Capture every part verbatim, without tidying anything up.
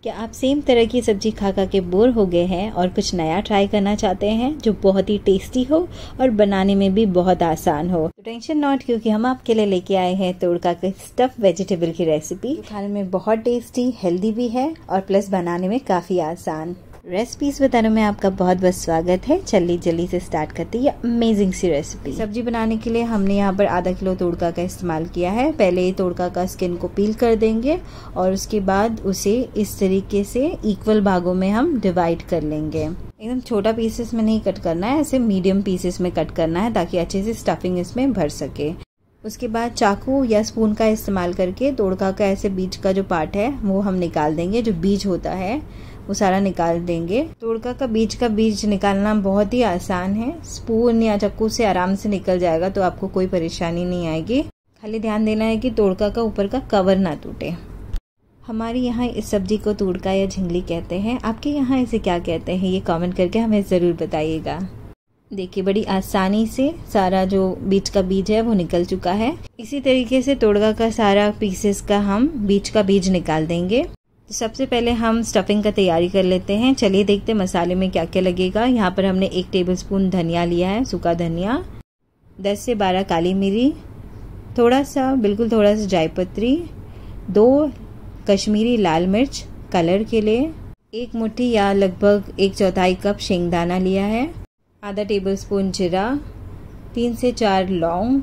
क्या आप सेम तरह की सब्जी खा खा के बोर हो गए हैं और कुछ नया ट्राई करना चाहते हैं जो बहुत ही टेस्टी हो और बनाने में भी बहुत आसान हो? तो टेंशन नॉट, क्योंकि हम आपके लिए लेके आए हैं तोड़का के स्टफ वेजिटेबल की रेसिपी। खाने में बहुत टेस्टी, हेल्दी भी है और प्लस बनाने में काफी आसान। रेसिपीज बताने में आपका बहुत बहुत स्वागत है। चलिए जल्दी से स्टार्ट करते हैं ये अमेजिंग सी रेसिपी। सब्जी बनाने के लिए हमने यहाँ पर आधा किलो तोड़का का इस्तेमाल किया है। पहले तोड़का का स्किन को पील कर देंगे और उसके बाद उसे इस तरीके से इक्वल भागों में हम डिवाइड कर लेंगे। एकदम छोटा पीसेस में नहीं कट करना है, ऐसे मीडियम पीसेस में कट करना है ताकि अच्छे से स्टफिंग इसमें भर सके। उसके बाद चाकू या स्पून का इस्तेमाल करके तोड़का का ऐसे बीच का जो पार्ट है वो हम निकाल देंगे। जो बीज होता है वो सारा निकाल देंगे। तोड़का का बीज का बीज निकालना बहुत ही आसान है, स्पून या चाकू से आराम से निकल जाएगा, तो आपको कोई परेशानी नहीं आएगी। खाली ध्यान देना है कि तोड़का का ऊपर का कवर ना टूटे। हमारे यहाँ इस सब्जी को तोड़का या झिंगली कहते हैं। आपके यहाँ इसे क्या कहते हैं ये कमेंट करके हमें ज़रूर बताइएगा। देखिए बड़ी आसानी से सारा जो बीज का बीज है वो निकल चुका है। इसी तरीके से तोड़का का सारा पीसेस का हम बीज का बीज निकाल देंगे। तो सबसे पहले हम स्टफिंग का तैयारी कर लेते हैं। चलिए देखते हैं मसाले में क्या क्या लगेगा। यहाँ पर हमने एक टेबलस्पून धनिया लिया है, सूखा धनिया, दस से बारह काली मिरी, थोड़ा सा बिल्कुल थोड़ा सा जायपत्री, दो कश्मीरी लाल मिर्च कलर के लिए, एक मुट्ठी या लगभग एक चौथाई कप शेंगदाना लिया है, आधा टेबलस्पून जीरा, तीन से चार लौंग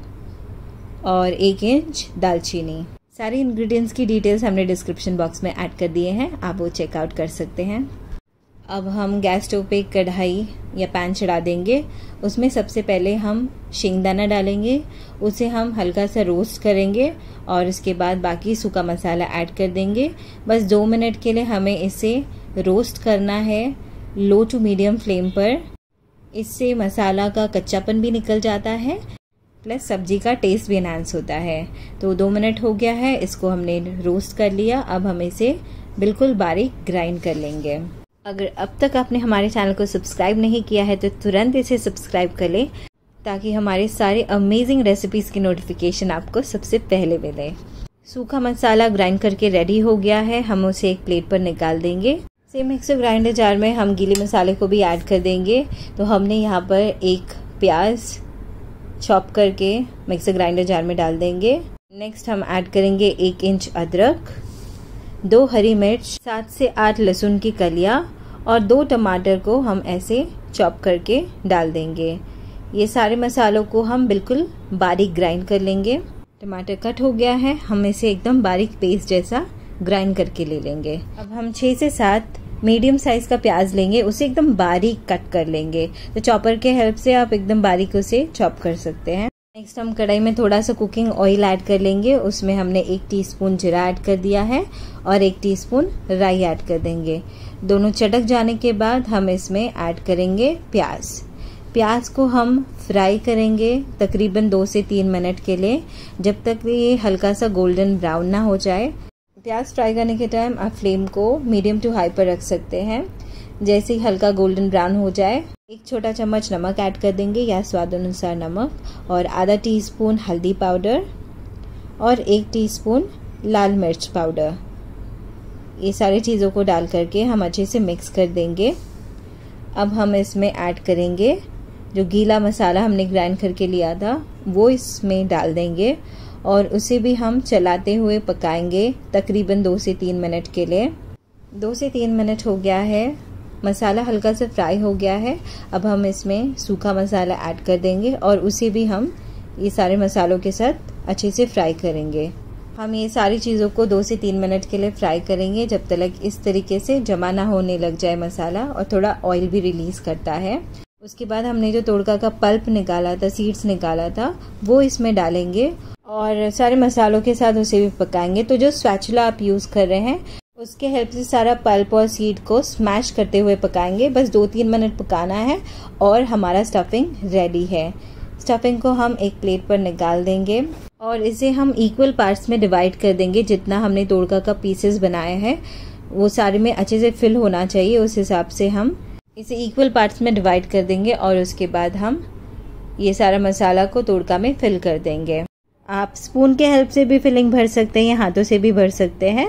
और एक इंच दालचीनी। सारे इंग्रेडिएंट्स की डिटेल्स हमने डिस्क्रिप्शन बॉक्स में ऐड कर दिए हैं, आप वो चेकआउट कर सकते हैं। अब हम गैस स्टोव पे एक कढ़ाई या पैन चढ़ा देंगे। उसमें सबसे पहले हम शेंगदाना डालेंगे, उसे हम हल्का सा रोस्ट करेंगे और उसके बाद बाकी सूखा मसाला ऐड कर देंगे। बस दो मिनट के लिए हमें इसे रोस्ट करना है लो टू मीडियम फ्लेम पर। इससे मसाला का कच्चापन भी निकल जाता है प्लस सब्जी का टेस्ट भी एनहांस होता है। तो दो मिनट हो गया है, इसको हमने रोस्ट कर लिया। अब हम इसे बिल्कुल बारीक ग्राइंड कर लेंगे। अगर अब तक आपने हमारे चैनल को सब्सक्राइब नहीं किया है तो तुरंत इसे सब्सक्राइब कर लें ताकि हमारे सारे अमेजिंग रेसिपीज की नोटिफिकेशन आपको सबसे पहले मिले। सूखा मसाला ग्राइंड करके रेडी हो गया है, हम उसे एक प्लेट पर निकाल देंगे। सेम मिक्सर ग्राइंडर जार में हम गीले मसाले को भी ऐड कर देंगे। तो हमने यहाँ पर एक प्याज चॉप करके मिक्सर ग्राइंडर जार में डाल देंगे। नेक्स्ट हम ऐड करेंगे एक इंच अदरक, दो हरी मिर्च, सात से आठ लहसुन की कलियां और दो टमाटर को हम ऐसे चॉप करके डाल देंगे। ये सारे मसालों को हम बिल्कुल बारीक ग्राइंड कर लेंगे। टमाटर कट हो गया है, हम इसे एकदम बारीक पेस्ट जैसा ग्राइंड करके ले लेंगे। अब हम छह से सात मीडियम साइज का प्याज लेंगे, उसे एकदम बारीक कट कर लेंगे। तो चॉपर के हेल्प से आप एकदम बारीक उसे चॉप कर सकते हैं। नेक्स्ट हम कढ़ाई में थोड़ा सा कुकिंग ऑयल ऐड कर लेंगे। उसमें हमने एक टीस्पून जीरा ऐड कर दिया है और एक टीस्पून राई ऐड कर देंगे। दोनों चटक जाने के बाद हम इसमें ऐड करेंगे प्याज। प्याज को हम फ्राई करेंगे तकरीबन दो से तीन मिनट के लिए, जब तक ये हल्का सा गोल्डन ब्राउन ना हो जाए। प्याज फ्राई करने के टाइम आप फ्लेम को मीडियम टू हाई पर रख सकते हैं। जैसे ही हल्का गोल्डन ब्राउन हो जाए, एक छोटा चम्मच नमक ऐड कर देंगे या स्वाद अनुसार नमक, और आधा टीस्पून हल्दी पाउडर और एक टीस्पून लाल मिर्च पाउडर। ये सारी चीज़ों को डाल करके हम अच्छे से मिक्स कर देंगे। अब हम इसमें ऐड करेंगे जो गीला मसाला हमने ग्राइंड करके लिया था वो इसमें डाल देंगे और उसे भी हम चलाते हुए पकाएंगे तकरीबन दो से तीन मिनट के लिए। दो से तीन मिनट हो गया है, मसाला हल्का सा फ्राई हो गया है। अब हम इसमें सूखा मसाला ऐड कर देंगे और उसे भी हम ये सारे मसालों के साथ अच्छे से फ्राई करेंगे। हम ये सारी चीज़ों को दो से तीन मिनट के लिए फ्राई करेंगे जब तक इस तरीके से जमा ना होने लग जाए मसाला और थोड़ा ऑयल भी रिलीज करता है। उसके बाद हमने जो तोड़का का पल्प निकाला था, सीड्स निकाला था, वो इसमें डालेंगे और सारे मसालों के साथ उसे भी पकाएंगे। तो जो स्पैचुला आप यूज़ कर रहे हैं उसके हेल्प से सारा पल्प और सीड को स्मैश करते हुए पकाएंगे। बस दो तीन मिनट पकाना है और हमारा स्टफिंग रेडी है। स्टफिंग को हम एक प्लेट पर निकाल देंगे और इसे हम इक्वल पार्ट्स में डिवाइड कर देंगे। जितना हमने तोड़का का पीसेस बनाए हैं वो सारे में अच्छे से फिल होना चाहिए, उस हिसाब से हम इसे इक्वल पार्ट्स में डिवाइड कर देंगे और उसके बाद हम ये सारा मसाला को तोड़का में फिल कर देंगे। आप स्पून के हेल्प से भी फिलिंग भर सकते हैं या हाथों से भी भर सकते हैं।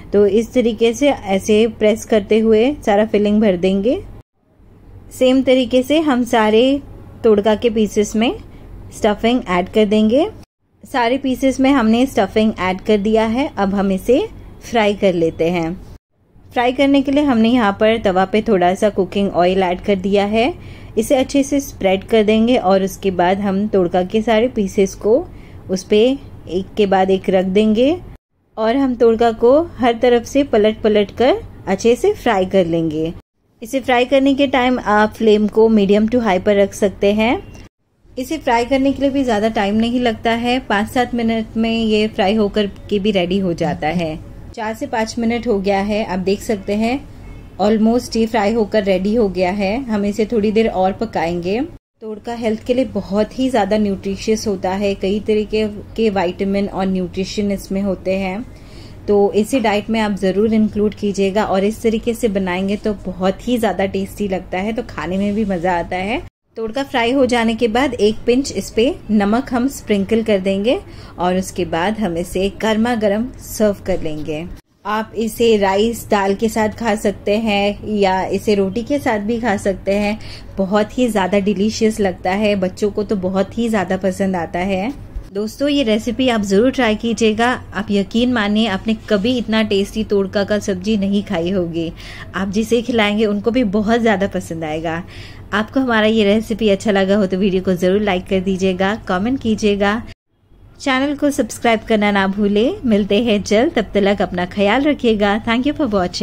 तो इस तरीके से ऐसे प्रेस करते हुए सारा फिलिंग भर देंगे। सेम तरीके से हम सारे तोड़का के पीसेस में स्टफिंग ऐड कर देंगे। सारे पीसेस में हमने स्टफिंग ऐड कर दिया है। अब हम इसे फ्राई कर लेते हैं। फ्राई करने के लिए हमने यहाँ पर तवा पे थोड़ा सा कुकिंग ऑयल ऐड कर दिया है। इसे अच्छे से स्प्रेड कर देंगे और उसके बाद हम तोड़का के सारे पीसेस को उस पे एक के बाद एक रख देंगे और हम तोड़का को हर तरफ से पलट पलट कर अच्छे से फ्राई कर लेंगे। इसे फ्राई करने के टाइम आप फ्लेम को मीडियम टू हाई पर रख सकते हैं। इसे फ्राई करने के लिए भी ज़्यादा टाइम नहीं लगता है, पाँच सात मिनट में ये फ्राई होकर के भी रेडी हो जाता है। चार से पाँच मिनट हो गया है, आप देख सकते हैं ऑलमोस्ट ये फ्राई होकर रेडी हो गया है। हम इसे थोड़ी देर और पकाएंगे। तोड़का हेल्थ के लिए बहुत ही ज़्यादा न्यूट्रिशियस होता है, कई तरीके के विटामिन और न्यूट्रिशन इसमें होते हैं, तो इसे डाइट में आप ज़रूर इंक्लूड कीजिएगा और इस तरीके से बनाएंगे तो बहुत ही ज़्यादा टेस्टी लगता है, तो खाने में भी मज़ा आता है। तोड़का फ्राई हो जाने के बाद एक पिंच इस पे नमक हम स्प्रिंकल कर देंगे और उसके बाद हम इसे गर्मा गर्म सर्व कर लेंगे। आप इसे राइस दाल के साथ खा सकते हैं या इसे रोटी के साथ भी खा सकते हैं। बहुत ही ज़्यादा डिलीशियस लगता है, बच्चों को तो बहुत ही ज़्यादा पसंद आता है। दोस्तों ये रेसिपी आप ज़रूर ट्राई कीजिएगा। आप यकीन मानिए आपने कभी इतना टेस्टी तोड़का का सब्जी नहीं खाई होगी। आप जिसे खिलाएंगे उनको भी बहुत ज़्यादा पसंद आएगा। आपको हमारा ये रेसिपी अच्छा लगा हो तो वीडियो को ज़रूर लाइक कर दीजिएगा, कमेंट कीजिएगा, चैनल को सब्सक्राइब करना ना भूलें। मिलते हैं जल्द, तब तक अपना ख्याल रखिएगा। Thank you for watching.